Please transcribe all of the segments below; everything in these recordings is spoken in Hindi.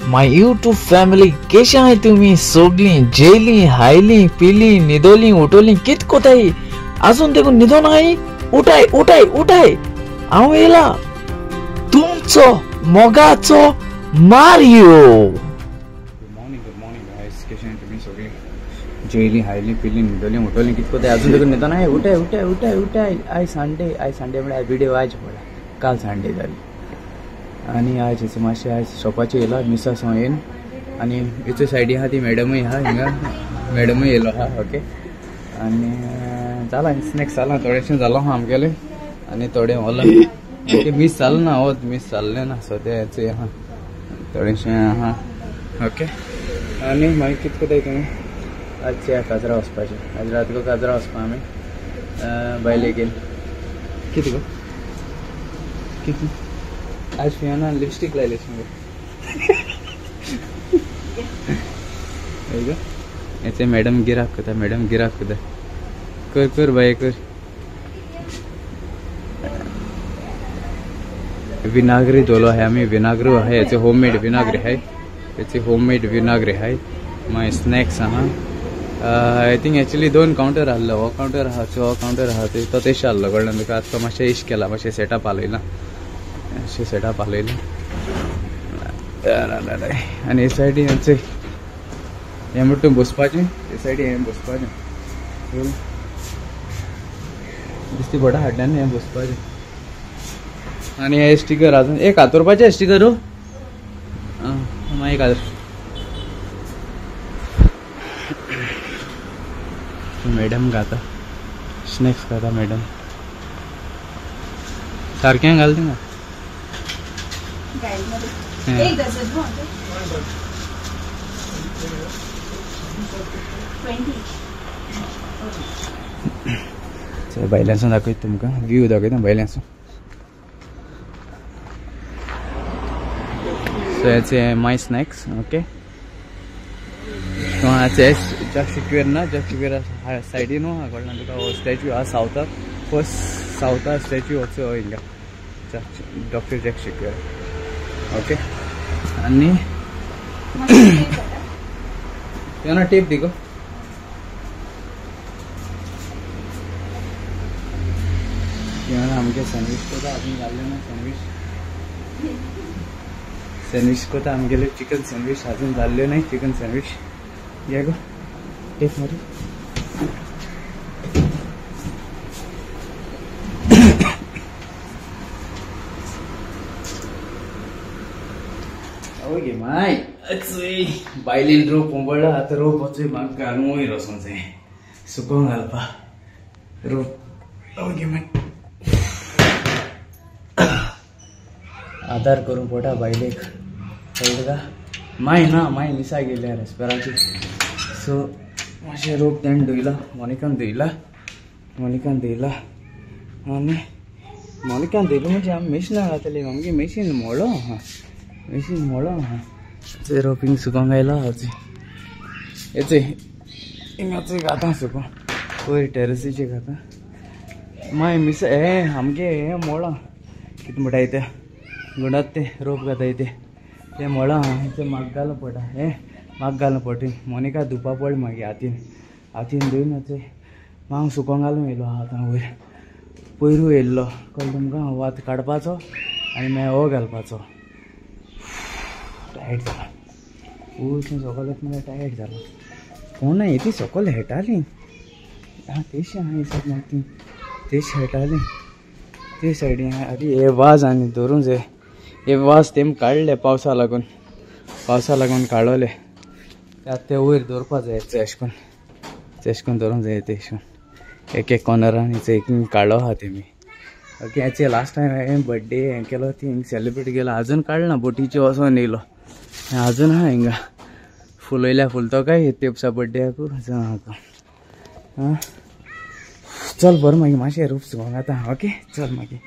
माय यूट्यूब फॅमिली कशा आहे तुम्ही सगळी जेली हायली पिली निदोली उठवली कित कोताई अजून देखून निदो नाही उठाय उठाय उठाय हांव येला तुमचो मोगाचो मारियो। गुड मॉर्निंग गाइस, कशा आहे तुम्ही सगळी जेली हायली पिली निदोली उठवली कित कोताई अजून देखून निदो नाही उठाय उठाय उठाय उठाय। आय संडे म्हणजे व्हिडिओ आज पडला काल संडे जाली आणि आज मातशें आज शॉपाचेर येयला मिसास हांव येवन आनी हेचे सायडीन आहा ती मॅडमूय आहा हिंगा मॅडमूय येयलो आहा ओके। आनी जाला स्नॅक्स जाला थोडेशें जालो आहा आमगेलें आनी थोडें होला ओके मीस जालें ना होत मीस जाल्लें ना सो तें हेचें आहा थोडेशें आहा ओके। आनी मागीर कितें कोताय तुमी आजच्या काजरा वचपाचें आज रातको काजरा वचपा आमी बायले गेल कितें गो कितें आज फियाना लिपस्टिक लायली याचे मॅडम गिराक करता कर कर बाय कर। विनागरी दोलो आहे आम्ही विनागरी आहे याचे होममेड विनागरी आहे याचे होममेड विनागरी आहे माय स्नॅक्स आहा आय थिंक एक्चुअली 2 काउंटर आहलो हो काउंटर आहा हो काउंटर आहा तो तेश आहलो कडल्यान तुका आतां मातशें इश्ट केला मातशें सेटअप आलयला सेटअप आलयलें आनी हे सायडीन हें म्हणटा बसपाचें हे सायडीन हें बसपाचें दिसती पडटा हाडल्यान हें बसपाचें आनी हे स्टिकर आजून एक हातोरपाचें स्टिकर हो मागीर एक मॅडम खाता स्नॅक्स खाता मॅडम सारकें घाल थिंगा एक डझन हो 20 भायल्यानसून दाखयता तुमकां व्यू दाखयता भायल्यानसून सो हेचे माय स्नॅक्स ओके। जॅक शिक्वेर ना जॅक शिक्वेर सायडीन हा कडल्यान तुका स्टॅच्यू आहा सावथाक फर्स्ट सावथा स्टॅच्यू हो हिंगा डॉक्टर जॅक शिक्वेर ओके। आणि ना टेप दिगो आमगे सँडविच कोता अजून घाल्लें ना सँडविच कोता आमगेले चिकन सँडविच अजून घाल्लें नाही चिकन सँडविच या गो टेप मारी ओके माय बायलीन रोप उमळ्ळा आतां रोप वचूय म्हाका घालूंक वयर वचूंक जाय सुकोवंक घालपा रोप ओके माय आदार करूंक पडटा बायलेक कळटा माय ना माय मिसा गेल्या रेस्पेराची सो मातशें रोप तेणें धुयला मोनिकान धुयला आनी मोनिकान धुयलो म्हणजे आमी मेशिनां घातली आमगे मेशीन मोडलो आहा ते रोपिंग सुकोवंक आयला हाची हेचे हिंगाचे घातां सुको वयर टेरसीचे घातां माय मिस हे आमगे हे मोळां कितें म्हणटाय ते गुणात ते रोप घाताय ते मोळां ते म्हाका घालूं पडटा हे म्हाका घालूं पडटा मोनिका धुवपा पड मागीर हातीन धुयन ते हांव सुकोवंक घालूंक येयलो आतां वयर पयरू येयल्लो कळ्ळें तुमकां वात काडपाचो आनी मागीर हो घालपाचो टायर्ड जाला उठून सकयल म्हळ्यार टायर्ड जाला कोण ना ती सकयल हेटाली तेशी आहा दिसत म्हाका ती तेशी हेटाली ते सायडीन आरे हे वाज आनी धरूंक जाय हे वाज तेम काडले पावसा लागून काडले आतां ते वयर दवरपा जाय अशें करून धरूंक जाय ते एक कॉर्नरान एक काडलो आहा तेमी ओके। हाचे लास्ट टायम हांवें बर्थडे हें केलो ती सेलिब्रेट केलो आजून काडला बोटीचे वचोन येयलो अजून आहा हिंगा फुलयल्या फुल तो काय तेपसा बर्थडेकू हां चल बरें मागीर मातशें रूप सुकोवंक आतां ओके चल मागीर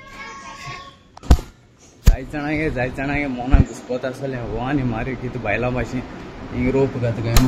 जायत जाणांगे मोनाक घुसपत आसलें हो आनी मारी कितें बायलां भाशेन हिंग रोप घात काय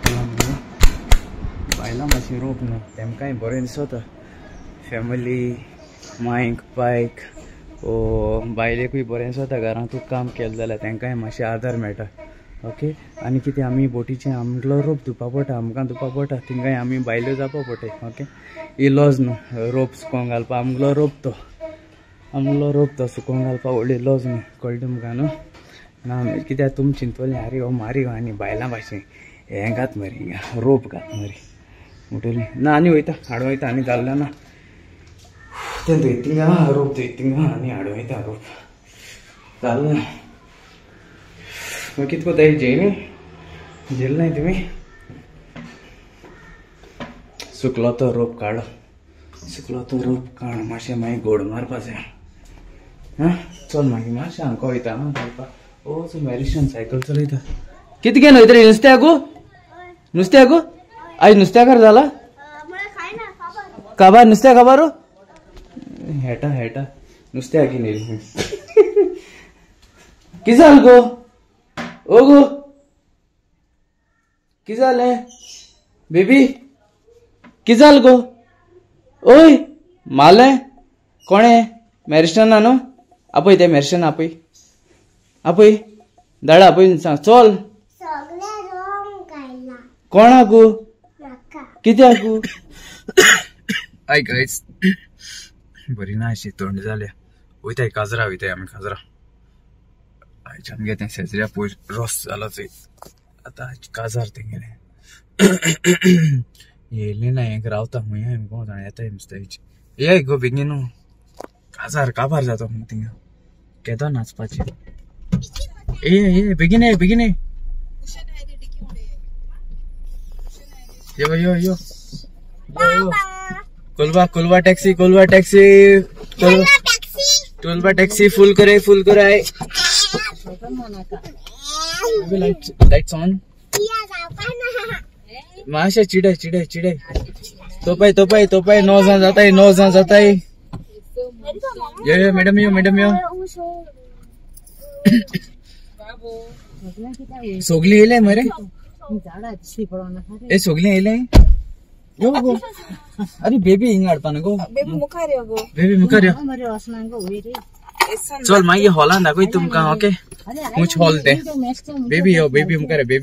बायलां भाशेन रोप न्हू तेमकांय बरें दिसता फॅमिली मायक पायक ओ बायलेकूय बरें दिसता घरांतूच काम केलें जाल्यार तेंकांय मातशें आदार मेळटा ओके आनी कितें आमी बोटीचें आमगलो रोप धुवपा पडटा आमकां धुवपा पडटा थिंगाय आमी बायल्यो जावपा पडटा ओके इलोज न्हू रोप सुकोवंक घालपा आमगलो रोप तो सुकोवंक घालपा व्हडलो इलोज न्हू कळ्ळें तुमकां न्हू ना कित्याक तुम चिंतवलें आरे हो मारी आनी बायलां भाशेन हें घात मरे हिंगा रोप घात मरे म्हणटलीं ना आनी वयता हाडूं वयता आनी जाल्लें ना तें धुयतींगा रोप धुयतींगा आनी हाडूं वयता रोप जाल्लें ना मग कित कोताय जेल नाही तुम्ही सुकलो तो रोप काढ मातशें मागीर गोड मारपा जाय हां चल मागीर मातशें हांगा वयता हां घालपा ओ चल मॅरिशन सायकल चलयता कितें केलें वयता रे नुस्त्याक आयज नुस्त्याकार जाला काबार नुस्त्या काबार हेटा नुस्त्या की नेली कितें जालें गो ओ गो कितें जालें बेबी कितें जालें गो ओय मारलें कोणें मॅरिस्टना न्हू आपय तें मॅरिस्टन आपय धाडा आपय सांग चल कोणाक कित्याक आय गायज बरी ना अशी थंड जाल्या वयताय काजरा वयताय आमी काजरा आयच्यान घेतें शेजऱ्या पयर रस जालो चोय आतां काजार तेंगेलें येयलें ना हें रावता खंय हांवें कोण जाणा येताय नुस्त्याची ये गो बेगीन न्हू काबार जाता मग थिंगा केदो नाचपाचें ए बेगीन ये यो कोलवा टॅक्सी फुल करे लाइट्स ऑन माशा चिड़े तोपाई 9 जाता है ये मैडम यो सोगली येले मरे ए सोगली येले यो गो अरे बेबी हिंग हाडपा नको बेबी मुखार यो चल मागीर हॉलान दाखय तुमकां ओके मुच हॉल ते बेबी मुखार यो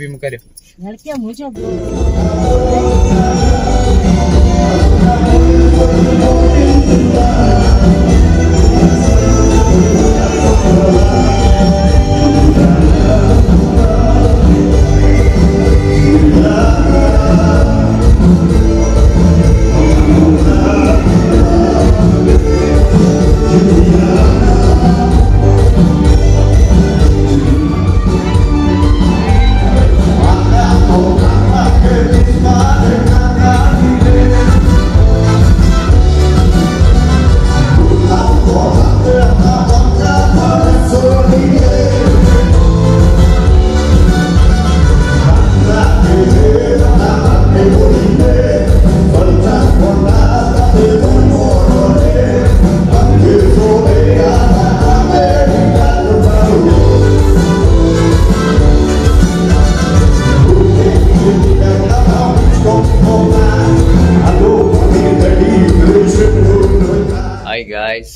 हाय गाइस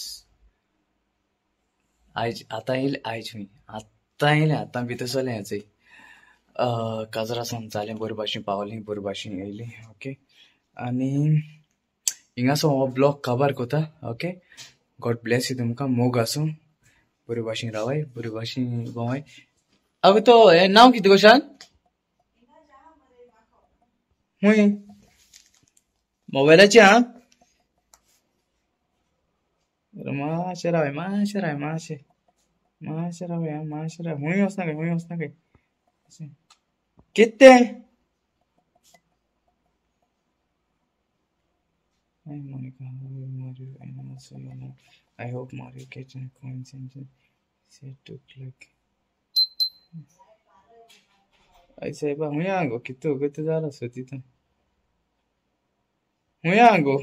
आता भितर चलें हेचय काजरासान जालें बरे भाशेन पावलीं बरे भाशेन येयलीं ओके आनी हिंगासो हो ब्लॉग काबार कोता ओके गॉड ब्लेस यू तुमकां मोग आसूं बरे भाशेन रावाय बरे भाशेन भोंवाय अगो तो हें नांव कितें गो शान हुंय मोबायलाचें आं मातशें राव हुंय वचना खंय कितें I hope Mario gets a coincidence said to click. I say, but we are go kito go to the sotita. We are go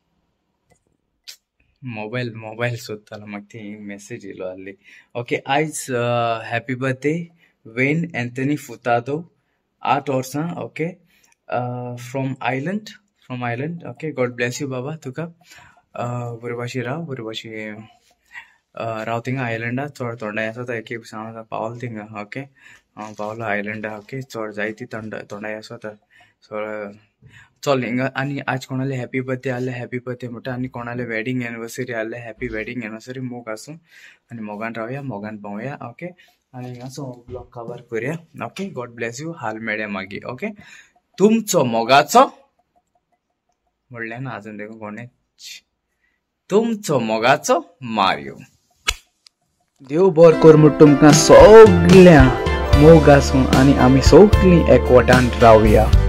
mobile sotala magti message ilo alli. Okay, I's happy birthday Wayne Anthony Furtado Art Orsa. Okay, from Ireland. Okay, God bless you Baba tuka. Buribashi Rao थिंगा आयलंडा थोड़ा थोड़ा ऐसा था कि सामने पावल थिंगा ओके पावलो आयलंड ओके चड जायती तोंडाय आसा तर चल हिंगा आनी आज कोणाले हॅपी बर्थडे आहले हॅपी बर्थडे म्हणटा आनी कोणाले वेडिंग एनिवर्सरी आहले हॅपी वेडिंग एनिवर्सरी मोग आसूं आनी मोगान रावया मोगान पावया ओके आनी हिंगासो ब्लॉग कवर करूया ओके गॉड ब्लेस यू हाल मेळ्या मागीर ओके तुमचो मोगाचो म्हणलें ना आजून देखून कोणें तुमचो मोगाचो मारियो देव बरें कर म्हूण तुमकां सगळ्या मोग आसूं आनी आमी सगळीं एकवटान रावया